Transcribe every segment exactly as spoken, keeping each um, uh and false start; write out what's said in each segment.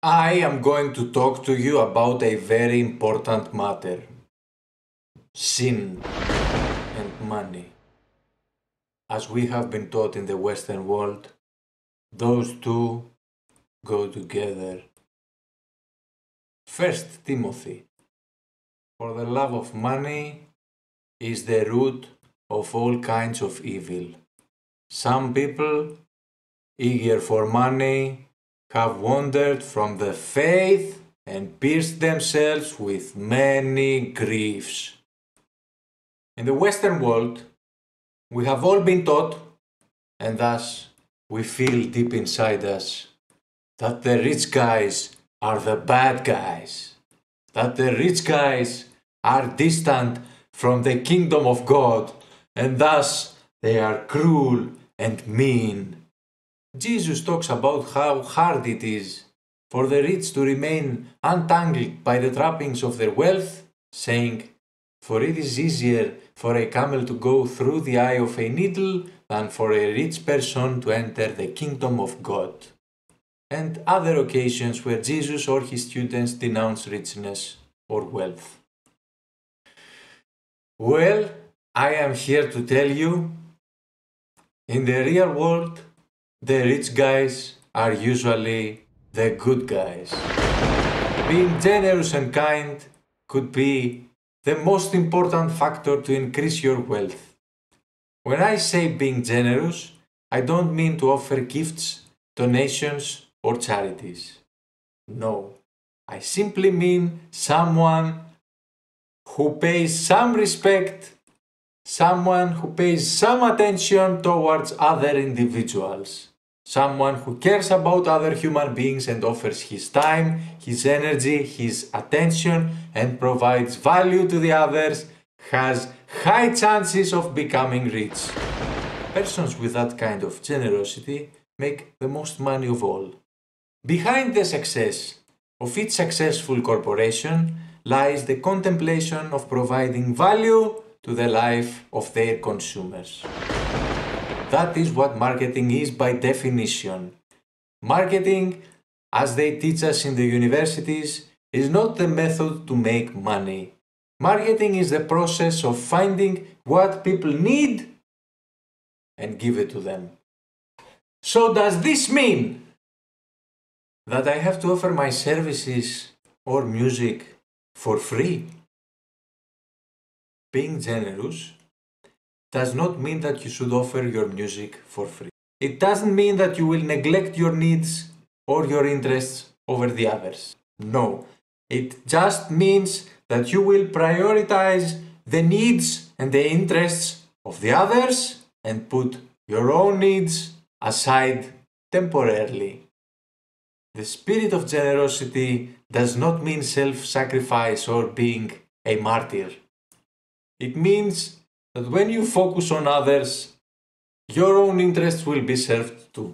I am going to talk to you about a very important matter. Sin and money. As we have been taught in the Western world, those two go together. First Timothy. For the love of money is the root of all kinds of evil. Some people, eager for money, have wandered from the faith and pierced themselves with many griefs. In the Western world, we have all been taught, and thus we feel deep inside us, that the rich guys are the bad guys, that the rich guys are distant from the kingdom of God, and thus they are cruel and mean. Jesus talks about how hard it is for the rich to remain untangled by the trappings of their wealth, saying, "For it is easier for a camel to go through the eye of a needle than for a rich person to enter the kingdom of God." And other occasions where Jesus or his students denounce richness or wealth. Well, I am here to tell you, in the real world, the rich guys are usually the good guys. Being generous and kind could be the most important factor to increase your wealth. When I say being generous, I don't mean to offer gifts, donations, or charities. No, I simply mean someone who pays some respect, someone who pays some attention towards other individuals, someone who cares about other human beings and offers his time, his energy, his attention, and provides value to the others, has high chances of becoming rich. Persons with that kind of generosity make the most money of all. Behind the success of each successful corporation lies the contemplation of providing value to the life of their consumers. That is what marketing is by definition. Marketing, as they teach us in the universities, is not the method to make money. Marketing is the process of finding what people need and give it to them. So does this mean that I have to offer my services or music for free? Being generous does not mean that you should offer your music for free. It doesn't mean that you will neglect your needs or your interests over the others. No, it just means that you will prioritize the needs and the interests of the others and put your own needs aside temporarily. The spirit of generosity does not mean self-sacrifice or being a martyr. It means that when you focus on others, your own interests will be served too.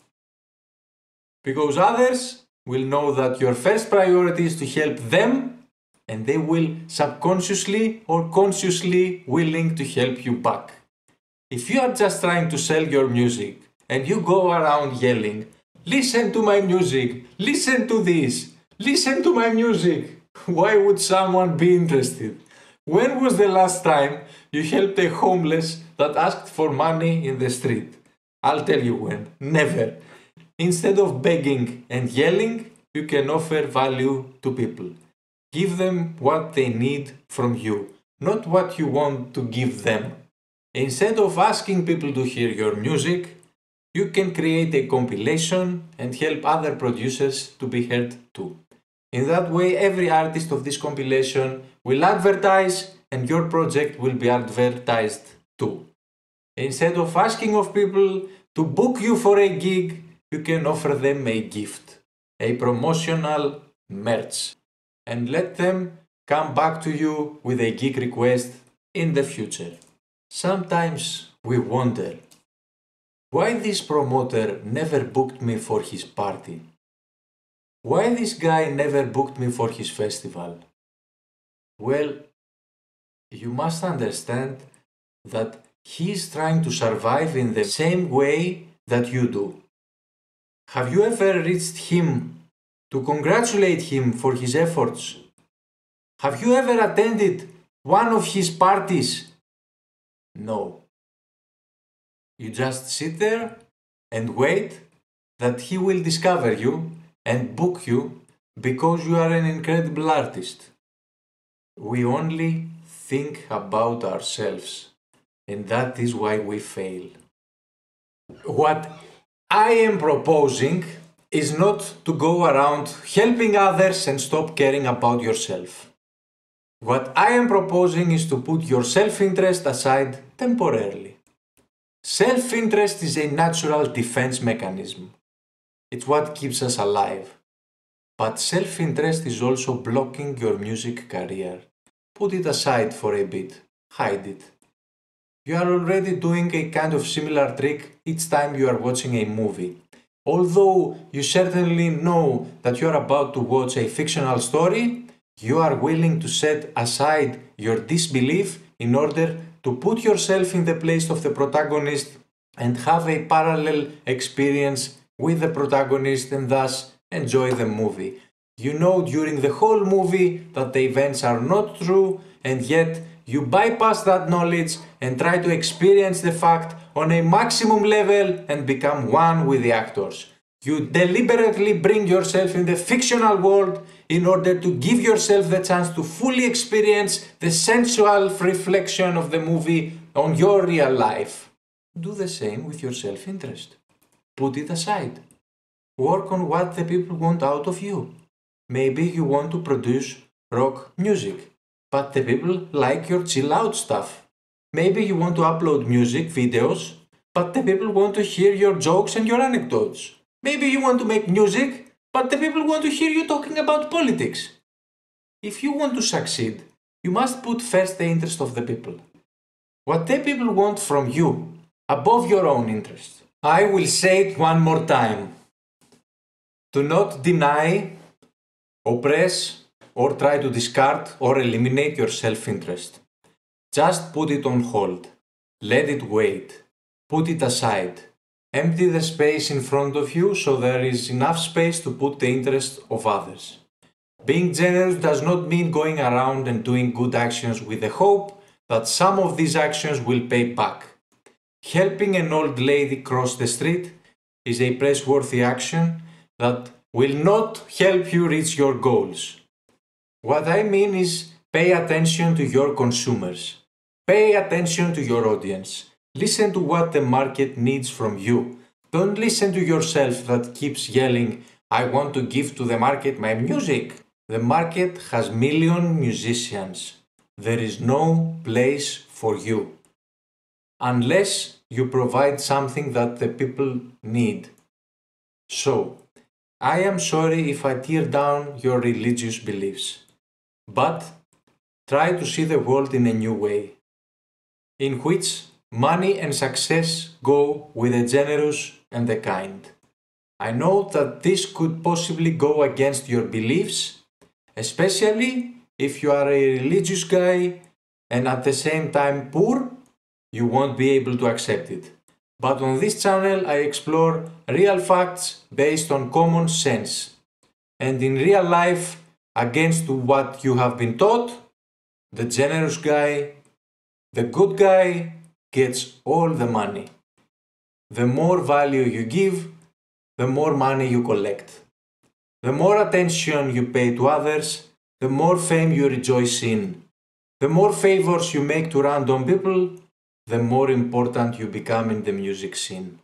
Because others will know that your first priority is to help them, and they will subconsciously or consciously willing to help you back. If you are just trying to sell your music and you go around yelling, "Listen to my music, listen to this, listen to my music," why would someone be interested? When was the last time you helped a homeless that asked for money in the street? I'll tell you when. Never. Instead of begging and yelling, you can offer value to people. Give them what they need from you, not what you want to give them. Instead of asking people to hear your music, you can create a compilation and help other producers to be heard too. In that way, every artist of this compilation will advertise and your project will be advertised too. Instead of asking of people to book you for a gig, you can offer them a gift, a promotional merch, and let them come back to you with a gig request in the future. Sometimes we wonder, why this promoter never booked me for his party? Why this guy never booked me for his festival? Well, you must understand that he is trying to survive in the same way that you do. Have you ever reached him to congratulate him for his efforts? Have you ever attended one of his parties? No. You just sit there and wait that he will discover you and book you because you are an incredible artist. We only think about ourselves, and that is why we fail. What I am proposing is not to go around helping others and stop caring about yourself. What I am proposing is to put your self-interest aside temporarily. Self-interest is a natural defense mechanism. It's what keeps us alive. But self-interest is also blocking your music career. Put it aside for a bit. Hide it. You are already doing a kind of similar trick each time you are watching a movie. Although you certainly know that you are about to watch a fictional story, you are willing to set aside your disbelief in order to put yourself in the place of the protagonist and have a parallel experience with the protagonist and thus enjoy the movie. You know during the whole movie that the events are not true, and yet you bypass that knowledge and try to experience the fact on a maximum level and become one with the actors. You deliberately bring yourself in the fictional world in order to give yourself the chance to fully experience the sensual reflection of the movie on your real life. Do the same with your self-interest. Put it aside. Work on what the people want out of you. Maybe you want to produce rock music, but the people like your chill out stuff. Maybe you want to upload music videos, but the people want to hear your jokes and your anecdotes. Maybe you want to make music, but the people want to hear you talking about politics. If you want to succeed, you must put first the interest of the people. What the people want from you, above your own interest. I will say it one more time. Do not deny, oppress, or try to discard or eliminate your self-interest. Just put it on hold. Let it wait. Put it aside. Empty the space in front of you so there is enough space to put the interest of others. Being generous does not mean going around and doing good actions with the hope that some of these actions will pay back. Helping an old lady cross the street is a praiseworthy action that will not help you reach your goals. What I mean is pay attention to your consumers. Pay attention to your audience. Listen to what the market needs from you. Don't listen to yourself that keeps yelling, I want to give to the market my music. The market has million musicians. There is no place for you. Unless you provide something that the people need. So, I am sorry if I tear down your religious beliefs, but try to see the world in a new way, in which money and success go with the generous and the kind. I know that this could possibly go against your beliefs, especially if you are a religious guy and at the same time poor, you won't be able to accept it. But on this channel I explore real facts based on common sense. And in real life, against what you have been taught, the generous guy, the good guy, gets all the money. The more value you give, the more money you collect. The more attention you pay to others, the more fame you rejoice in. The more favors you make to random people, the more important you become in the music scene.